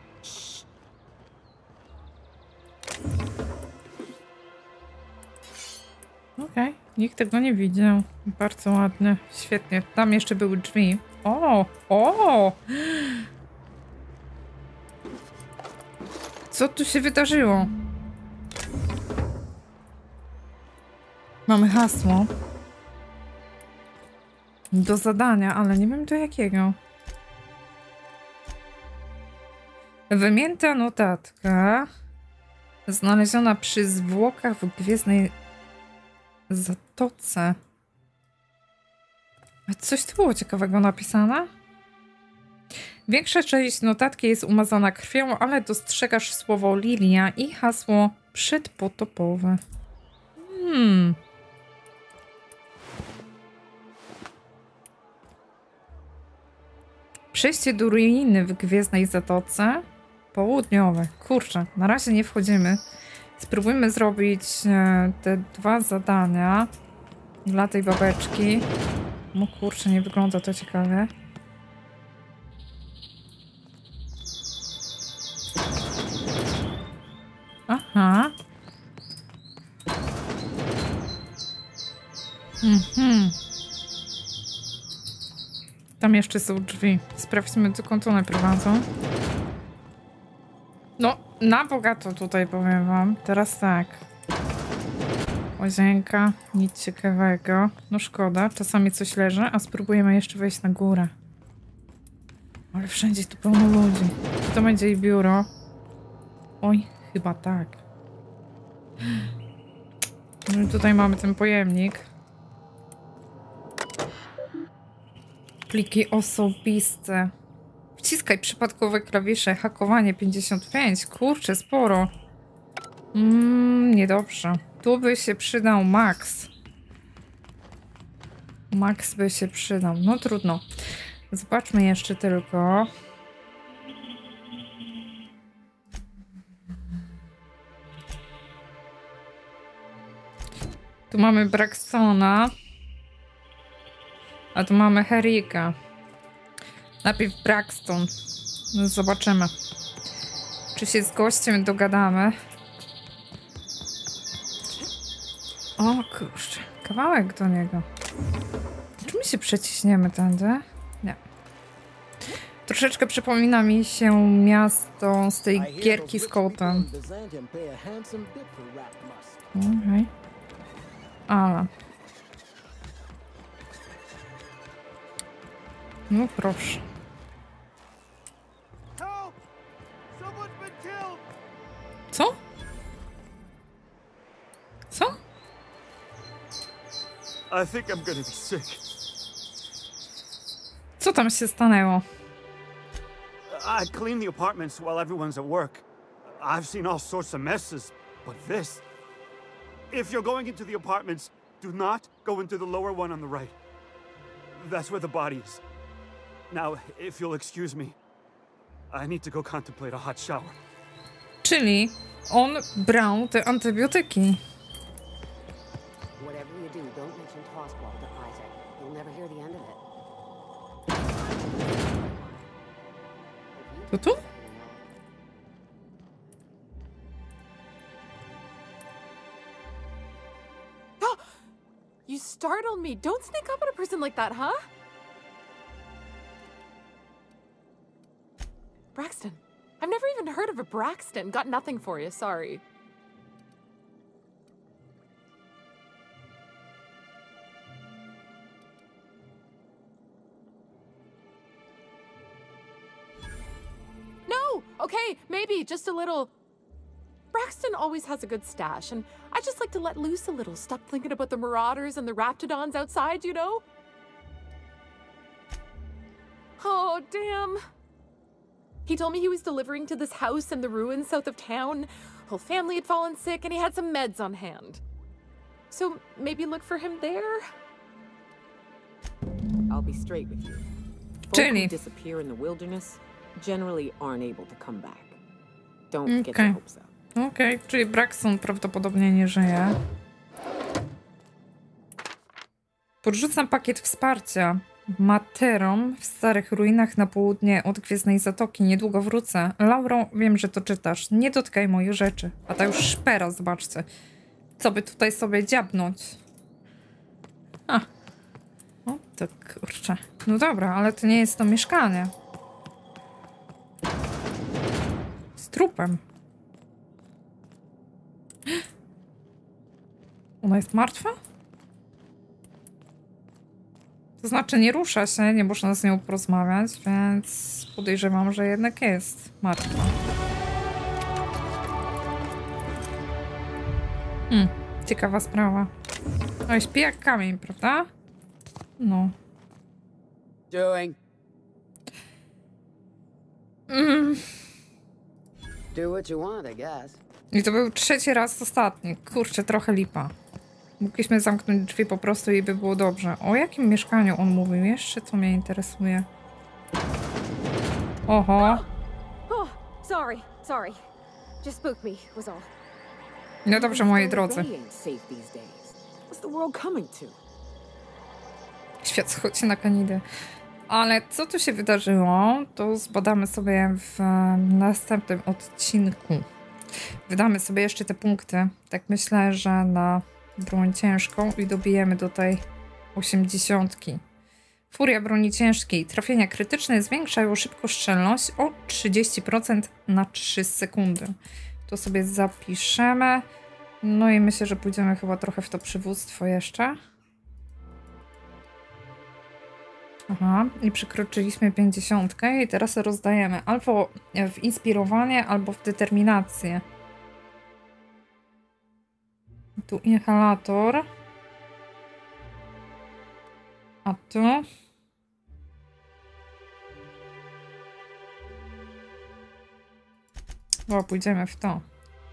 Okej, okay. Nikt tego nie widział. Bardzo ładnie, świetnie. Tam jeszcze były drzwi. O, o! Co tu się wydarzyło? Mamy hasło do zadania, ale nie wiem do jakiego. Wymięta notatka znaleziona przy zwłokach w Gwiezdnej Zatoce. A coś tu było ciekawego napisane? Większa część notatki jest umazana krwią, ale dostrzegasz słowo Lilia i hasło przedpotopowe. Hmm. Przejście do ruiny w Gwiezdnej Zatoce. Południowe. Kurczę, na razie nie wchodzimy. Spróbujmy zrobić e, te dwa zadania dla tej babeczki. No kurczę, nie wygląda to ciekawie. Aha. Mhm. Tam jeszcze są drzwi. Sprawdźmy, dokąd one prowadzą. No, na bogato tutaj powiem wam. Teraz tak. Łazienka, nic ciekawego. No szkoda, czasami coś leży, a spróbujemy jeszcze wejść na górę. Ale wszędzie tu pełno ludzi. Czy to będzie i biuro? Oj, chyba tak. No i tutaj mamy ten pojemnik. Pliki osobiste. Wciskaj przypadkowe klawisze. Hakowanie pięćdziesiąt pięć. Kurczę, sporo. Mm, niedobrze. Tu by się przydał Max. Max by się przydał. No trudno. Zobaczmy jeszcze tylko. Tu mamy Braxtona. A tu mamy Herrika. Najpierw Braxton. No zobaczymy. Czy się z gościem dogadamy. O kurczę. Kawałek do niego. Czy my się przeciśniemy tędy? Nie. Troszeczkę przypomina mi się miasto z tej gierki z kotem. Okej. Okay. Ale. No proszę. Co? Co? I think I'm gonna be sick. Co tam się stanęło? I clean the apartments while everyone's at work. I've seen all sorts of messes, but this... If you're going into the apartments, do not go into the lower one on the right. That's where the body is. Now, if you'll excuse me, I need to go contemplate a hot shower. Czyli on brał te antybiotyki. Whatever you do, don't mention Tossball to Isaac. You'll never hear the end of it. To tu? You startled me. Don't sneak up on a person like that, huh? Braxton. I've never even heard of a Braxton. Got nothing for you, sorry. No! Okay, maybe, just a little... Braxton always has a good stash, and I just like to let loose a little. Stop thinking about the Marauders and the Raptidons outside, you know? Oh, damn. He told me he was delivering to this house in the ruins south of town. Whole family had fallen sick, and he had some meds on hand. So maybe look for him there? I'll be straight with you. Jenny. Folk who disappear in the wilderness generally aren't able to come back. Don't Okay. get your hopes up. Okej, okay, czyli Braxton prawdopodobnie nie żyje. Podrzucam pakiet wsparcia Materom w starych ruinach na południe od Gwiezdnej Zatoki. Niedługo wrócę. Lauro, wiem, że to czytasz. Nie dotykaj moich rzeczy. A ta już szpera, zobaczcie. Co by tutaj sobie dziabnąć? A. O, to kurczę. No dobra, ale to nie jest to mieszkanie. Z trupem. Ona jest martwa? To znaczy nie rusza się, nie można z nią porozmawiać, więc podejrzewam, że jednak jest martwa. Hmm, ciekawa sprawa. No śpi jak kamień, prawda? No. Doing. Mm. Do what you want, I guess. I to był trzeci raz ostatni. Kurczę, trochę lipa. Mogliśmy zamknąć drzwi po prostu i by było dobrze. O jakim mieszkaniu on mówił? Jeszcze co mnie interesuje. Oho. Oh, sorry, sorry. Just spooked me, was all. No dobrze, moi drodzy. Świat schodzi na kanidy. Ale co tu się wydarzyło, to zbadamy sobie w następnym odcinku. Wydamy sobie jeszcze te punkty. Tak myślę, że na broń ciężką i dobijemy do tej osiemdziesiątki. Furia broni ciężkiej. Trafienia krytyczne zwiększają szybkostrzelność o trzydzieści procent na trzy sekundy. To sobie zapiszemy. No i myślę, że pójdziemy chyba trochę w to przywództwo jeszcze. Aha, i przekroczyliśmy pięćdziesiątkę i teraz rozdajemy albo w inspirowanie, albo w determinację. Tu inhalator. A tu? O, pójdziemy w to.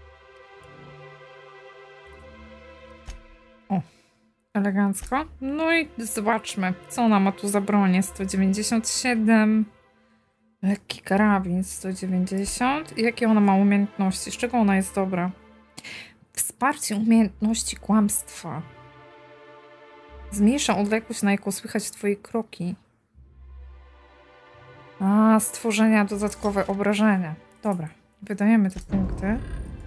O, elegancko. No i zobaczmy, co ona ma tu za bronię. sto dziewięćdziesiąt siedem. Lekki karabin sto dziewięćdziesiąt. I jakie ona ma umiejętności? Z czego ona jest dobra? Wsparcie umiejętności kłamstwa. Zmniejsza odległość, na jaką słychać twoje kroki. A, stworzenia dodatkowe obrażenia. Dobra, wydajemy te punkty.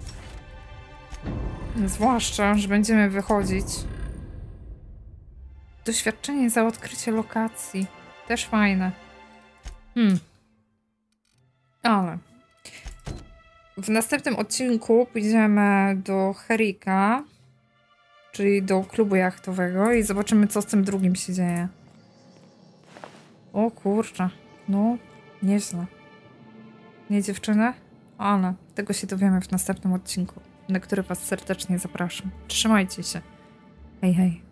Zwłaszcza, że będziemy wychodzić. Doświadczenie za odkrycie lokacji. Też fajne. Hmm. Ale w następnym odcinku pójdziemy do Herrika, czyli do klubu jachtowego i zobaczymy, co z tym drugim się dzieje. O kurczę. No, nieźle. Nie dziewczyny? Ale tego się dowiemy w następnym odcinku, na który was serdecznie zapraszam. Trzymajcie się. Hej, hej.